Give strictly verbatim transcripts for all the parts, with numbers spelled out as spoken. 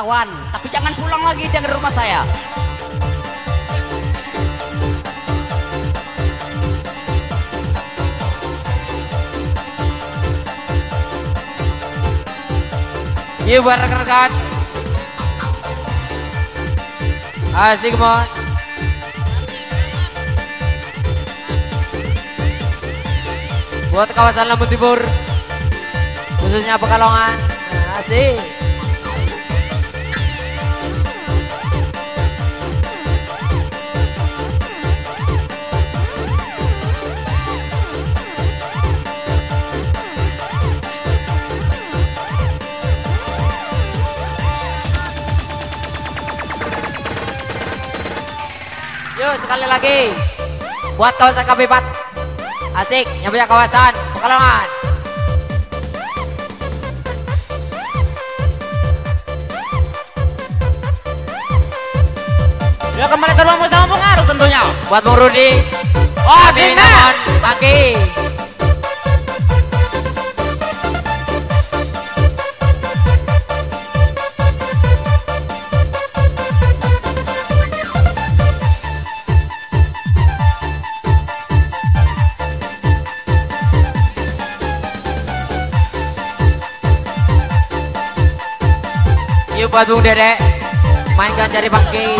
kawan, tapi jangan pulang lagi dengan rumah saya. Yuk buat rekan-rekan. Asik mon. Buat kawasan Lampung Timur, khususnya Pekalongan. Asik. Yuk sekali lagi buat kawasan K P empat. Asik, yang punya kawasan Pekalongan. Ya kembali ke ruang bersama pengaruh tentunya buat Bung Rudi. Oh, Dinaman Aki. Yuk buat Bung Dedek, mainkan jari bangki.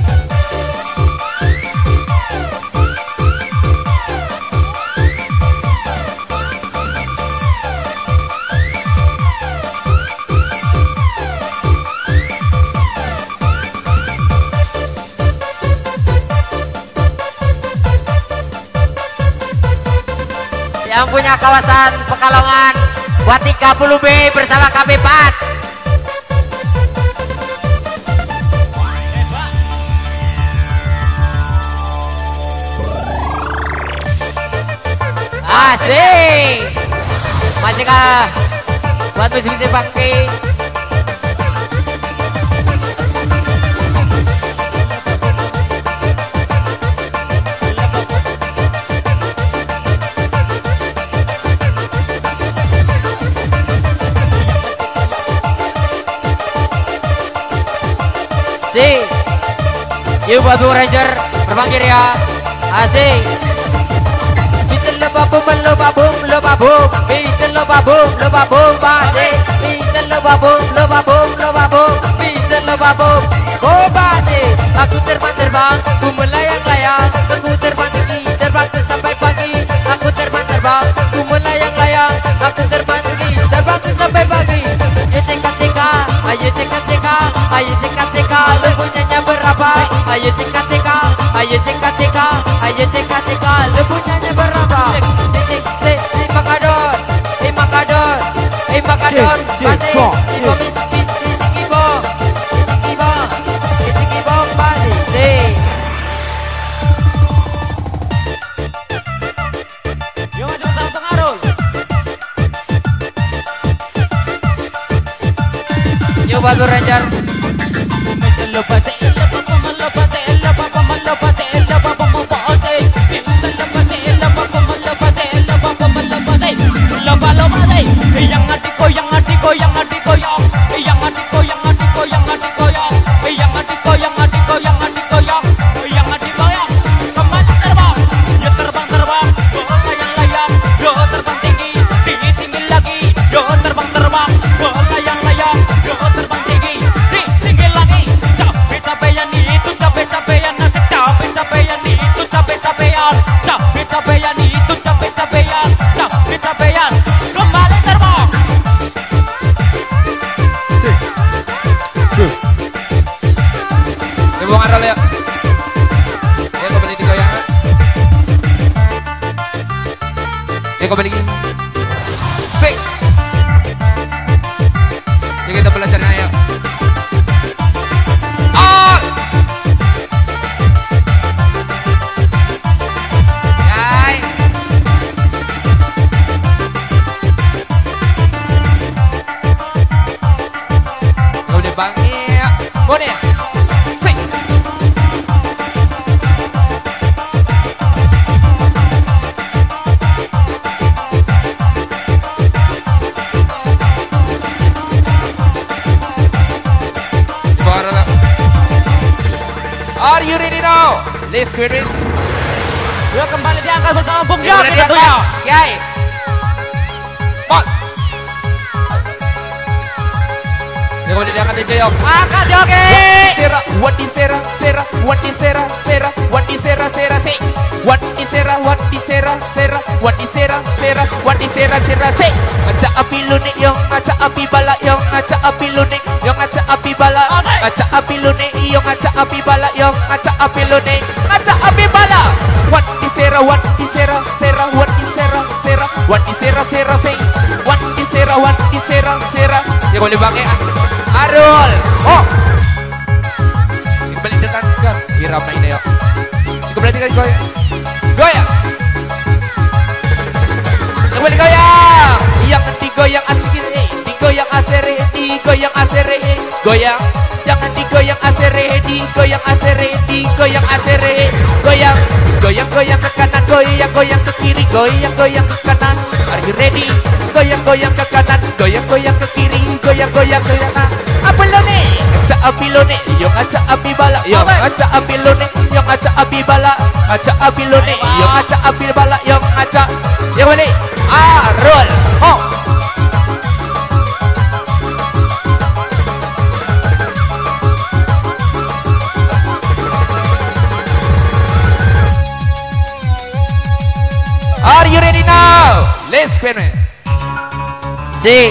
Yang punya kawasan Pekalongan buat tiga puluh B bersama K P empat. Asik. Masih kah buat bisnis bangki. Asik. Yuk buat Bung Ranger berbangkir ya. Asik. Bisa lupa bum lupa bum lupa bum. Bisa lupa bum lupa bum. Asik. Bisa lupa bum lupa bum lupa bum. Bisa lupa bum. Oh asik. Aku terbang-terbang, ku melayang-layang. Aku terbang tinggi, terbang sampai pagi. Aku terbang-terbang, ku melayang-layang. Aku terbang tinggi, terbang sampai pagi. Ayo ceka-ceka, ayo ceka-ceka, ayo ceka-ceka. Lebunya berapa? Ayo ceka-ceka, ayo ceka-ceka, ayo ceka-ceka. Lebunya berapa? Cek cek cek makador, eh makador, eh makador. Pasti ibo miskin, ibo, ibo, ibo pasti. Yo macam sama pengaruh. Yo buat Ranger. Yang adiko, yang adiko, yang adiko, yang yang adiko, yang adiko, yang adiko, yang yang adiko, yang adiko, yang adiko, yang yang adiko, yang kembali terbang, yo terbang terbang, yo layang-layang, yo terbang tinggi, tinggi tinggi lagi, yo terbang terbang, yo layang-layang, yo terbang tinggi, tinggi tinggi lagi, capek-capekan itu, capek-capekan nanti, capek-capekan itu, capek-capekan, capek-capekan itu, capek-capekan, capek-capekan. Kembali terbang. Dibuang ada ya. Ya kembali digoyang. Ya kembali lagi. Baik. Ya kita belajar ayo. Oh. Yai. Udah bang, iya, boleh. Fik. Are you ready now? Let's go it. Yuk kembali diangkat bersama Bung Yogi Yogi tentunya. Kiai. Pot. Dia kembali diangkat D J Yok. Angkat Yogi. Sera, wati sera, sera, wati sera, sera, wati sera, sera, se. Wati sera, wati sera, sera, wati sera, sera, wati sera, sera, se. Aca api lunik yang aca api bala yang aca api lunik yang aca api bala. Aca api lunik yang aca api bala yang aca api lunik aca api bala. Wati sera, wati sera, sera, wati sera, sera, wati sera, sera, se. Wati sera, wati sera, sera. Ya boleh pakai Arul. Oh. Balik datang gas. Hiram na ini yuk. Kembali tinggal goyang. Goyang. Kembali goyang. Yang digoyang asik ini. Digoyang asere. Digoyang asere. Goyang. Jangan digoyang asere. Digoyang asere. Digoyang asere. Goyang. Goyang goyang ke kanan. Goyang goyang ke kiri. Goyang goyang ke kanan. Are you ready? Goyang goyang ke kanan. Goyang goyang ke kiri. Goyang goyang ke kanan. Apa lo nih? Aca api lo nih, yang aca api bala, yang aca api lo nih, yang aca api bala, aca api lo nih, yang aca api bala, yang aca, yang balik, ah roll, oh. Are you ready now? Let's go. See.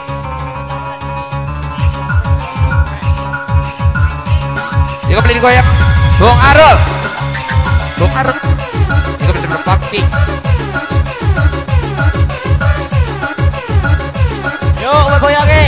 Dia kembali digoyang. Bung Arul. Bung Arul. Dia kembali berpakti. Yuk bergoyang.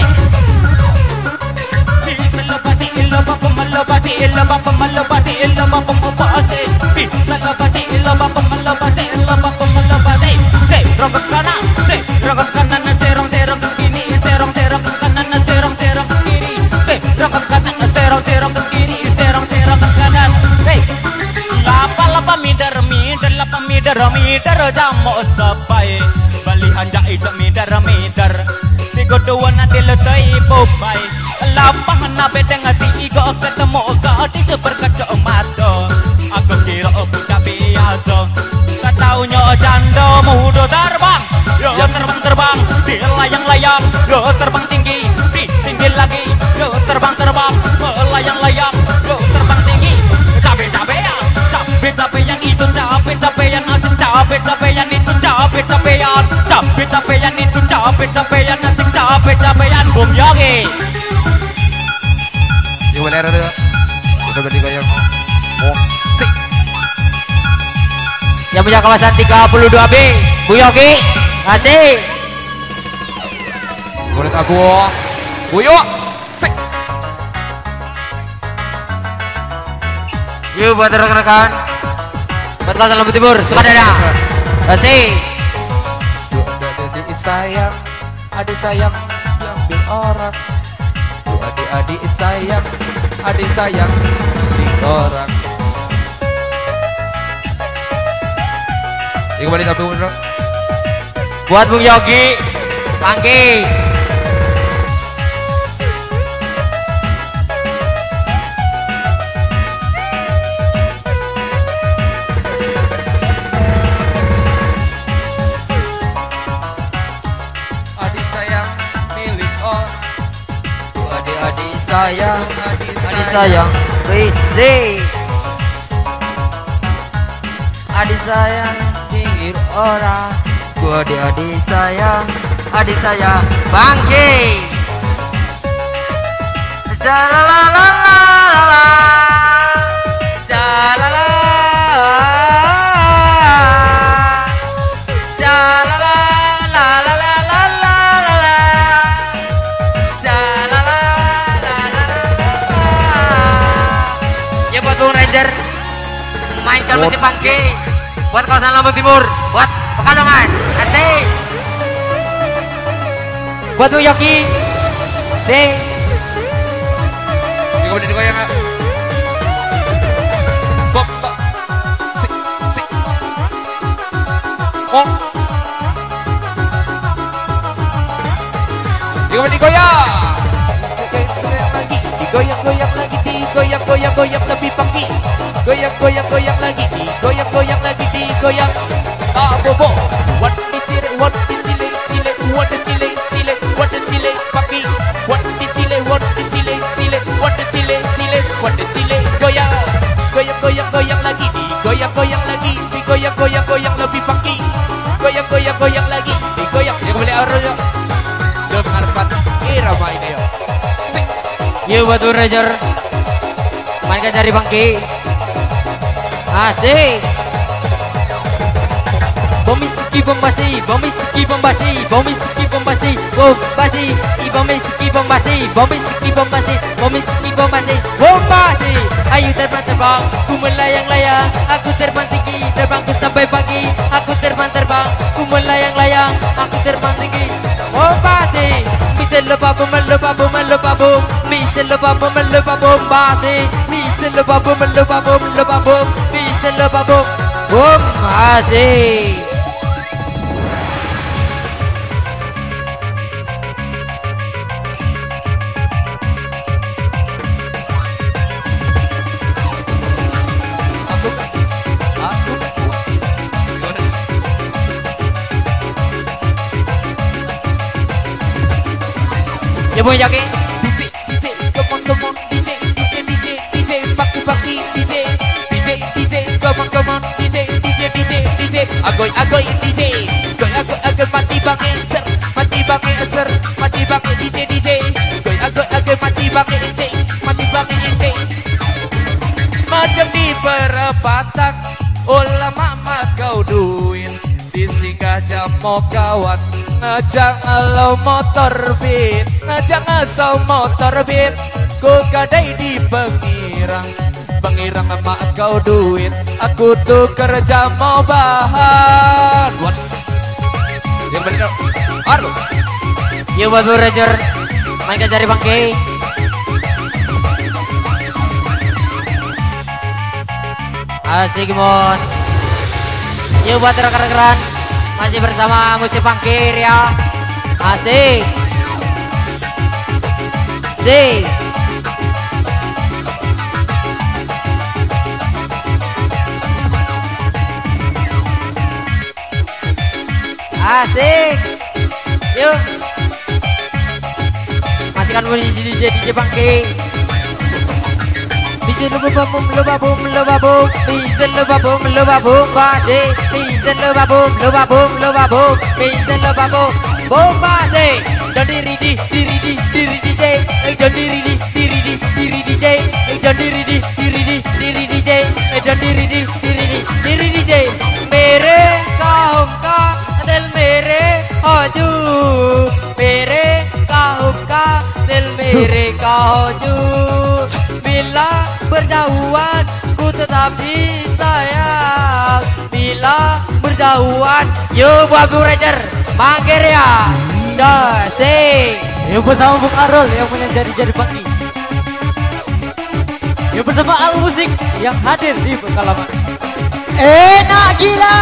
Melopati, ilopapa, melopati, ilopapa, melopati, ilopapa, melopati. Melopati, ilopapa, melopati, ilopapa, melopati. Say, rokok kanan, say, rokok kanan, terong, terong ke kiri, terong, terong ke kanan, terong, terong ke kiri. Say, rokok kanan, terong, terong ke kiri, terong, terong ke kanan. Hey, lapa, lapa, mider, mider, lapa, mider, mider, jamu sepai. Balihan jahit, mider, mider. Godoan nanti letai bobai lapangan nabe dengan tiga ketemu gadis berkaca mata aku kira aku tak biasa tak taunya janda muda terbang yo terbang terbang di layang-layang yo terbang tinggi di tinggi lagi yo terbang terbang melayang-layang yo terbang tinggi capek-capekan capek-capekan itu capek-capekan asing capek-capekan itu capek-capekan capek-capekan itu capek-capekan asing capek-capekan Bung Yogi. Dia boleh ada. Kita berdiri goyang. Oh, sik. Yang punya kawasan tiga puluh dua B, Bu Yogi. Kasih. Boleh tak gua. Buyo. Sik. Yuk buat rekan-rekan. Buat kawasan Lombok Timur, Sukadana. Kasih. Adik sayang, adik sayang, diambil orang. Tuh adik-adik sayang, adik sayang, diambil orang. Ini kembali tapi bro. Buat Bung Yogi, Pangki. Adik sayang, Adik sayang, Rizzi. Adik sayang, pinggir orang. Gua adik adik sayang, adik sayang, Bangki. Jalalala, jalalala, mainkan musik Bangki buat kawasan Lombok Timur, buat Pekalongan, asik. Buat Bung Yogi, deh. Ini kemudian digoyang nggak? Bok, bok, sik, sik. Oh. Ini kemudian digoyang. Digoyang, goyang lagi, digoyang, goyang, goyang lebih Bangki. goyang goyang goyang lagi, goyang goyang lagi, goyang. Ah bobo, what is it? What is it? Chile, what is Chile? Chile, what is Chile? Papi, what is Chile? What is Chile? Chile, what is Chile? Chile, what is Chile? Goyang, goyang goyang goyang lagi, goyang goyang lagi, goyang goyang goyang lebih paki, goyang goyang goyang lagi, goyang. Ya kembali orang yo. Dengarkan irama ini yo. Yo batu ranger. Mainkan cari bangki. Asik. Bomitsiki bombasi, bomitsiki bombasi, bomitsiki bombasi, bombasi, bomitsiki bombasi, bomitsiki bombasi, bomitsiki bombasi, bombasi. Ayo terbang terbang, ku melayang-layang, aku terbang tinggi, terbangku sampai pagi. Aku terbang terbang, ku melayang-layang, aku terbang tinggi. Bombasi, bisa lepas bom, lepas bom, lepas bom, bisa lepas bom, lepas bombasi, bisa lepas bom, lepas bom, lepas bom, bisa lepas bom, bombasi. Ya boy jaki. D J, D J, come on, come on, D J, D J, D J, D J, paki, paki, D J, D J, D J, come on, come on, D J, D J, D J, D J, agoy, agoy, D J, goy, agoy, agoy, mati bangi, ser, mati bangi, ser, mati bangi, D J, D J, goy, agoy, agoy, mati bangi, D J, mati bangi, D J. Macam di perempatan, ulama mah kau duit, disinggah jam mau kawan. Ngajak lo motor beat, ngajak ngasau motor beat, ku gadai di Pengirang, Pengirang emak kau duit, aku tuh kerja mau bahan. What? Yang bener, aduh. Yo batu ranger. Mainkan cari bangki. Asik mon. Yo buat rekan-rekan. Masih bersama musik pangkir ya. Asik. Asik. Asik. Yuk. Masihkan musik D J D J pangkir. Bisa lupa bom, lupa bom, lupa bom, bisa lupa bom, lupa bom, basi, bisa lupa bom, lupa bom, lupa bom, bisa lupa bom, bom basi. Don't diri di, diri di, diri di J, don't diri di, diri di, diri di J, don't diri di, diri di, diri di J, don't diri di, diri di, diri di J. Mere kaum ka, del mere hoju, mere kaum ka, del mere hoju. Bila berjauhan ku tetap disayang, bila berjauhan. Yo Bagu Ranger mangkir ya. Dasik. Yang bersama Bung Arul yang punya jari-jari pagi. Yang bersama Al Musik yang hadir di Pekalongan. Enak gila.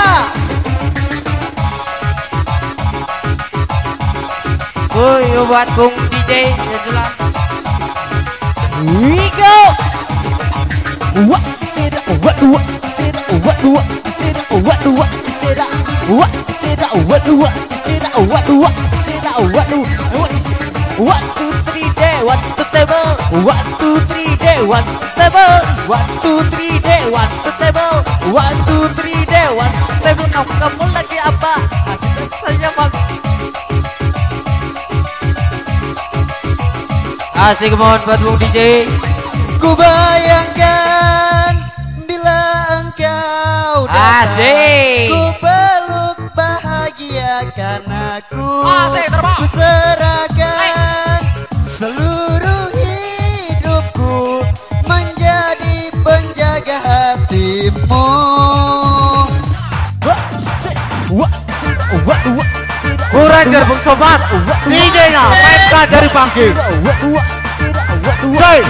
Oh, yo buat Bung D J ya jelas. We go. What? What? What? What? What? What? What? What? What? What? What? What? One two three day, one to table. One two three day, one to table. One two three day, one to table. One two three day, one to table. Kamu kamu lagi apa? Asik saja bang. Asik mohon buat Bung D J. Ku bayangkan bila engkau datang. Asik. Ku peluk bahagia karena ku, Asik, terbang. ku serahkan seluruh hidupku menjadi penjaga hatimu. Ranger Bung Sobat D J-nya mainkan dari pangki. Jai.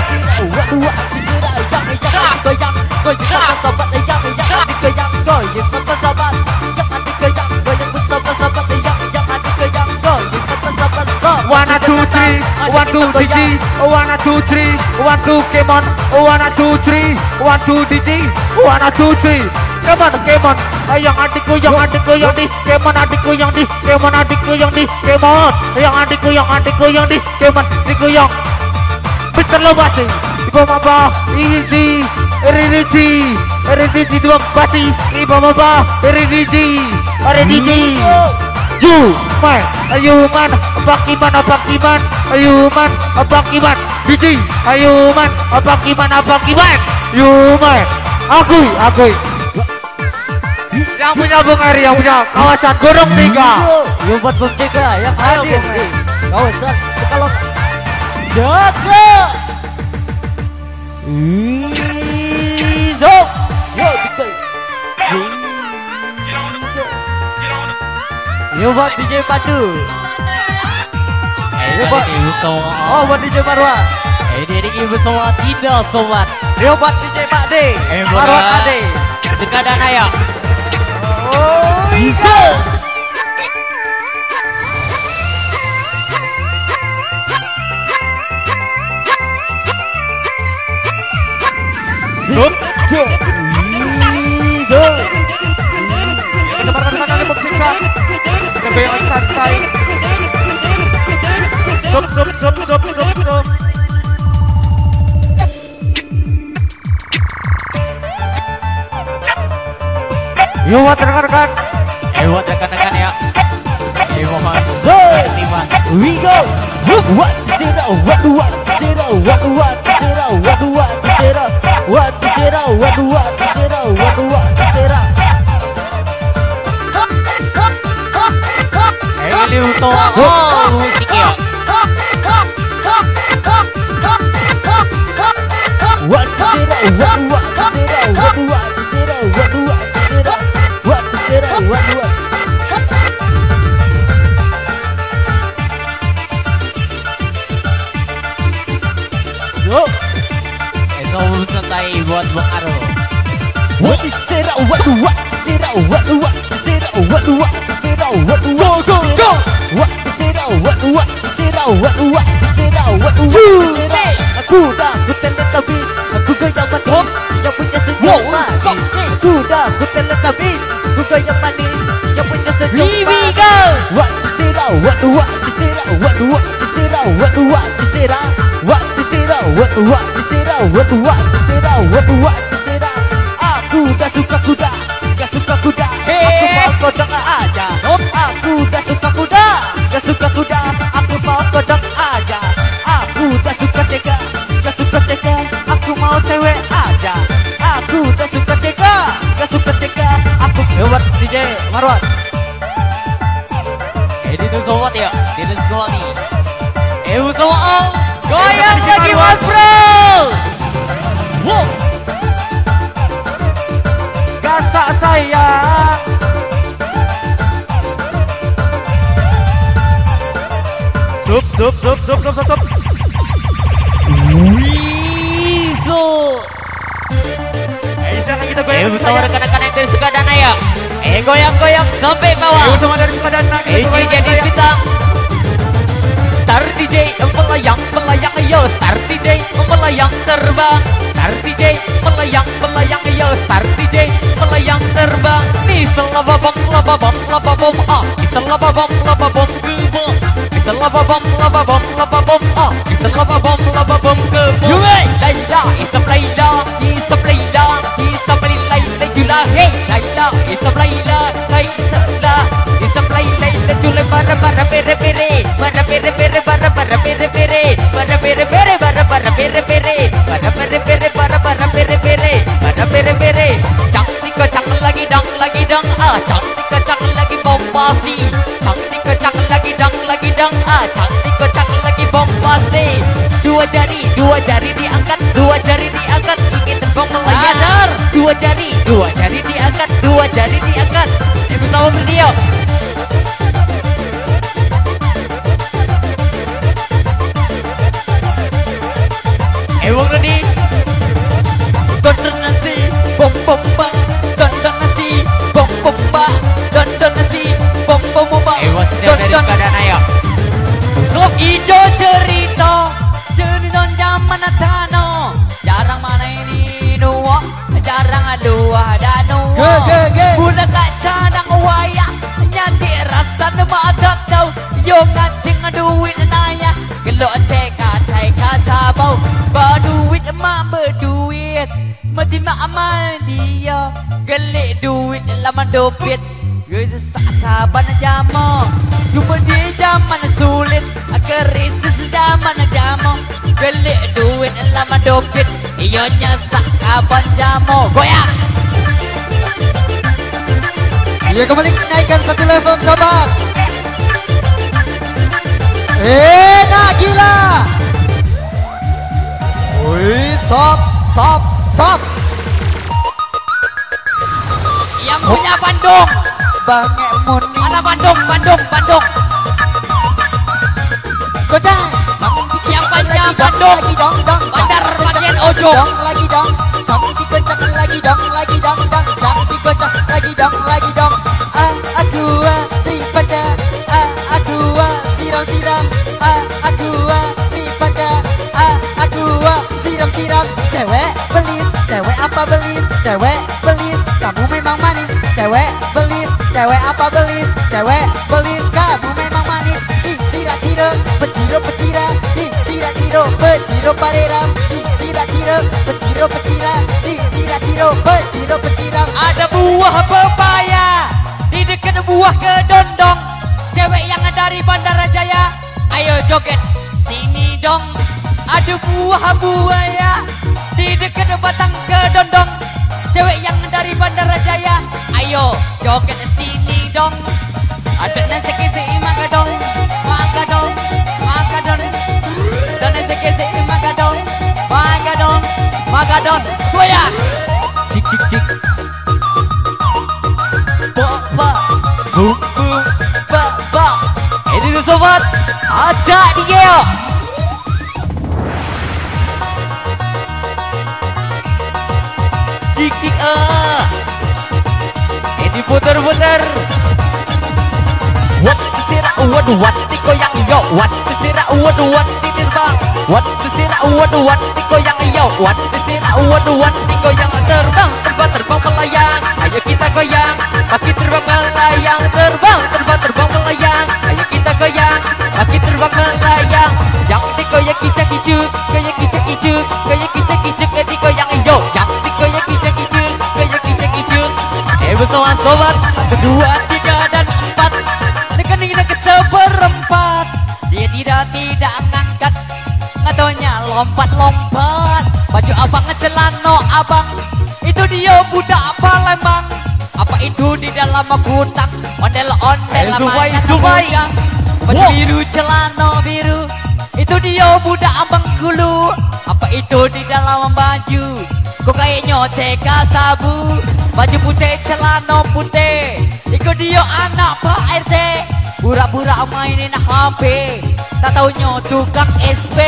One two three, one kita two D J, goyang. one two three, one two come on, one two three, one two D J, one two three. Come on, come on. Yang adikku, yang adikku, yang di, come on adikku yang di, come on adikku yang di, come on. Yang adikku, yang adikku yang di, come on adikku yang. Mister Lobasi, ibu mama, easy, Ridiji, Ridiji dua basi, ibu mama, Ridiji, Ridiji. You man, ayo man, apakiman, apakiman, ayo man, apakiman, Diji, ayo man, apakiman, apakiman, you man, akui, akui. Yang punya Bung Eri, yang punya kawasan Gorong Tiga. Yang buat Bung Tiga, yang hadir di kawasan Pekalongan. Jaga. Izo. Yo, kita. Yo buat D J Pandu. Yo buat Oh buat D J Marwah. Ini ini bersama tidak sobat. Yo buat D J Pak D. Marwah Ade. Sekadar ya. Oh iya. Stop. Izo. Teman-teman ada Meksika. Ada goyangan santai. Stop, stop, stop, stop, stop, stop. Yo, buat rekan-rekan. Eh buat rekan-rekan ya. Eh mohon. Terima. We go. What zero, what what zero, what what zero, what what zero, what zero, what what zero, what what zero. Eh ini untuk oh musik ya. What zero, what what zero, what what zero, what what zero, what zero, what what. Yo. Itu santai buat Bung Aro. What is zero, what what zero, what what zero, what what zero, what what go go. What zero, what what zero, what what zero, what what zero. Aku dah ku teletabis, aku goyang manis, yang punya senyum manis. Aku dah ku teletabis, aku goyang manis, yang punya senyum manis. Here we go. What zero, what what zero, what what zero, what what zero, what zero, what what zero, what what zero, what what zero. Aku dah suka kuda, dah suka kuda. Aku mau kodok aja. Aku dah suka kuda, dah suka kuda. Aku mau kodok aja. Aku dah suka tega, dah suka tega. Aku mau cewek aja. Aku dah suka tega, dah suka tega. Aku lewat D J Marwan. Eh itu sobat ya. Itu sobat nih. Eh sobat. Goyang lagi Mas Bro. Wow. Gasak sayang. Stop, stop, stop, stop, stop, stop. Wiso. Eh, sekarang kita Eh goyang bersama rekan-rekan yang dari Sukadana ya. Eh goyang-goyang sampai bawah. Eh, bersama dari Sukadana. Eh jadi kita. Star D J melayang melayang yo Star D J melayang terbang. Star D J melayang melayang yo Star D J melayang terbang. Nih selababam lababam lababam ah. Selababam lababam gebom. Selababam lababam lababam ah. Selababam lababam gebom. Laila isap Laila isap Laila isap Laila jula hey Laila isap Laila Laila isap Laila jula para para pere pere para pere pere para para pere pere para pere pere para para pere pere para pere pere para para pere pere para pere pere cantik kocak lagi dang lagi dang ah cantik kocak lagi bombasi cantik kocak lagi dang lagi dang ah cantik kocak lagi bombasi dua jari dua jari diangkat dua jari diangkat ingin terbang melayang dua jari dua jari diangkat dua jari diangkat ibu sama beliau. Ewang ready. Tonton nasi, bom bom bang. Tonton nasi, bom bom bang. Tonton nasi, bom bom bang. Ewang sedang dari Sukadana ya. Klub hijau cerita. dua danau. Ge ge ge. Budak kaca nang wayang nyanti rasa madak tau. Yo ngancing duit naya. Gelok ceka ceka sabau. Berduit mak berduit. Mati mak amal dia. Gelik duit lama dopit. Gesesak saban jamo. Cuma di zaman sulit. Krisis zaman jamo. Gelik duit lama dopit. Iyo nyesak kaban jamo. Goyang. Iya kembali naikkan satu level sobat. Eh nah gila. Wih stop stop stop. Yang punya Bandung. Bangek moni. Mana Bandung, Bandung, Bandung. Godang. Yang punya Bandung. Lagi dong dong. Bandar bagian ujung. Dong lagi dong. Sampai dikocok lagi dong lagi dong dong. Sampai dikocok lagi dong lagi dong. Ah aku ah tripaca. Ah aku ah siram siram. Ah aku ah tripaca. Ah aku ah siram siram. Cewek belis, cewek apa belis? Cewek belis, kamu memang manis. Cewek belis, cewek apa belis? Cewek belis, kamu memang manis. Ih cira cira, peciro pecira. Ih cira ciro, peciro parera. Ih cira cira, peciro pecira. Ih cira ciro, peciro pecira. Ada buah pepaya di dekat buah kedondong. Cewek yang dari Bandara Jaya, ayo joget sini dong. Ada buah buaya di dekat batang kedondong. Cewek yang dari Bandara Jaya, ayo joget sini dong. Ada nasi kisi magadong, magadong, magadong. Dan nasi kisi magadong, magadong, magadong. Goyang. Cik cik cik. Bapak, buku, bapak. Ini tuh sobat, ada dia. Cik cik ah, ini putar-putar. What sira what what tiko yang yo. What sira what what terbang. What sira what what tiko yang yo. What sira what what tiko yang terbang terbang terbang melayang. Ayo kita goyang. Makin terbang melayang terbang terbang terbang melayang. Ayo kita goyang. Makin terbang melayang. Yang tiko yang kicak kicuk, kayak kicak kicuk, kayak kicak kicuk, kayak tiko yang yo. Yang tiko yang kicak kicuk, kayak kicak kicuk. Eh bersama sobat, satu dua tiga dan empat. Rekening dekat seperempat. Dia tidak tidak ngangkat. Ngatonya lompat-lompat. Baju abang celano abang. Itu dia budak Palembang. Apa itu di dalam gudang? Ondel-ondel namanya goyang. Baju biru celano biru. Itu dia budak abang Kulu. Apa itu di dalam baju? Kok kayaknya ceka sabu. Baju putih celana putih. Itu dia anak Pak R T. Pura-pura mainin H P. Tak taunya tukang S P.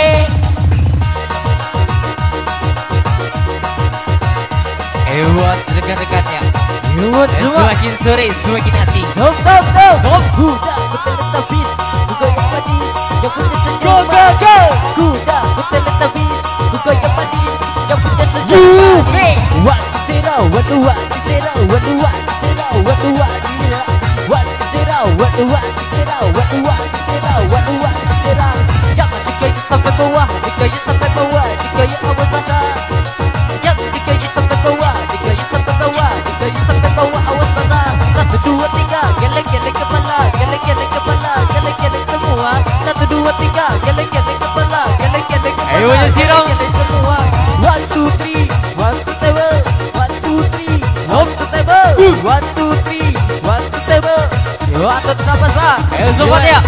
Hebat dekat-dekatnya. Hebat semua. Semakin sore semakin asik. Go go go. Kuda berteletubbies, bergoyang manis, yang punya senyum. Go go go. Kuda berteletubbies, bergoyang manis, yang punya senyum. What zero, what what zero, what what zero, what what zero, what zero, what what zero, what what zero, what what zero. Jangan dikaya sampai bawah, dikaya sampai bawah, dikaya awas basah. Jangan dikaya sampai bawah, dikaya sampai bawah, dikaya sampai bawah awas basah. Satu dua tiga, geleng-geleng kepala, geleng-geleng kepala, geleng-geleng semua. Satu dua tiga, geleng-geleng kepala, geleng-geleng kepala. Ayo, Jiro. Geleng semua. One two three, one two table, one two three, one two table, one two three, one two table. Yo, atau apa sah? Ayo sobat ya.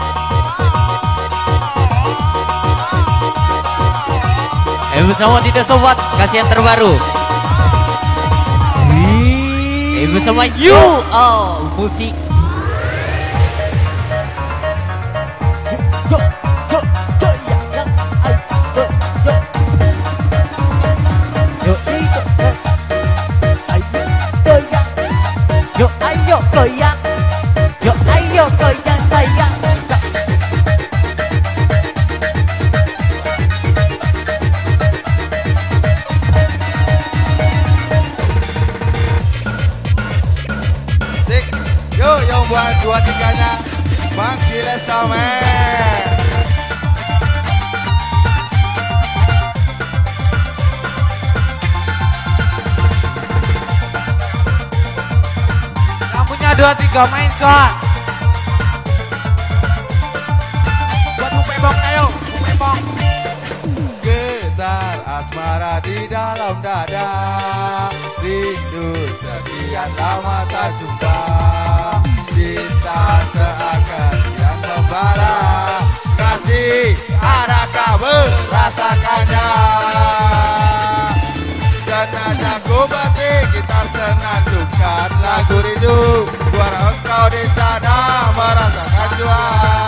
Eh bersama tidak sobat, kasih yang terbaru. Eh bersama you, oh musik. Go, go, go, ya, ya, ay, go, go. Yo, ayo, ayo, goyang. Yo, ayo, goyang. Yo, ayo, goyang, sayang. dua tiganya Bang Cilesame. Yang punya dua tiga main kok. Buat Upebong ayo, Upebong. Getar asmara di dalam dada, rindu sekian lama tak jumpa, cinta seakan yang membara, kasih ada kabar rasakannya. Senada ku batik gitar senandungkan lagu rindu, suara engkau di sana merasakan jua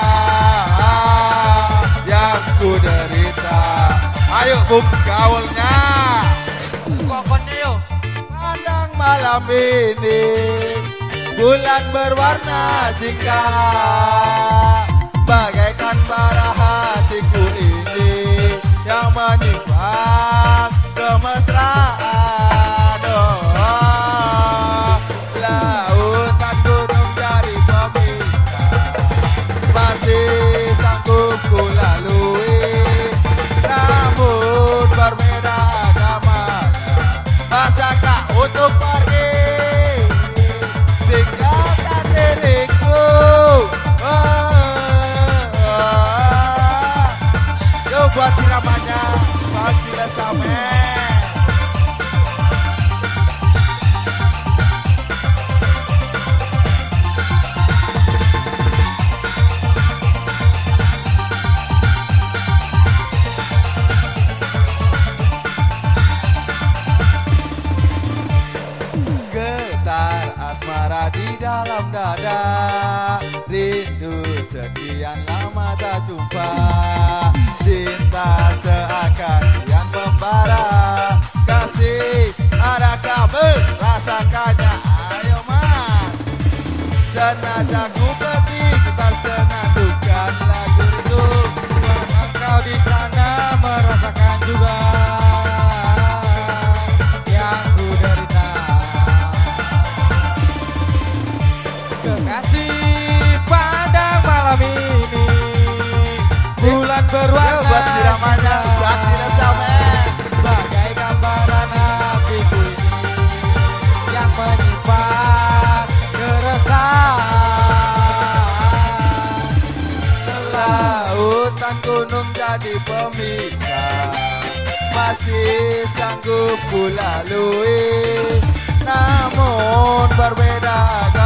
yang ku derita. Ayo bum gaulnya, Kokonnya yuk. pandang malam ini bulan berwarna jingga, bagaikan bara hatiku ini yang menyimpan kemesraan. Oh, lautan gunung jadi pemisah, masih sanggup ku lalui, namun berbeda agamanya. Masakah untuk pergi tinggalkan diriku? Oh, oh, oh. Yo buat siramannya Bang Cilesame. Getar asmara di dalam dada, rindu sekian lama tak jumpa, cinta seakan yang membara, kasih ada kabar rasakannya. Ayo mas, senada ku petik gitar senandungkan lagu rindu, buat engkau di sana merasakan juga yang ku derita. Kekasih pandang malam ini bulan berwarna Buat siramannya Bang Cilesame. bagai gambaran hatiku ini yang menyimpan keresahan. Lautan gunung jadi pemisah, masih sanggup ku lalui, namun berbeda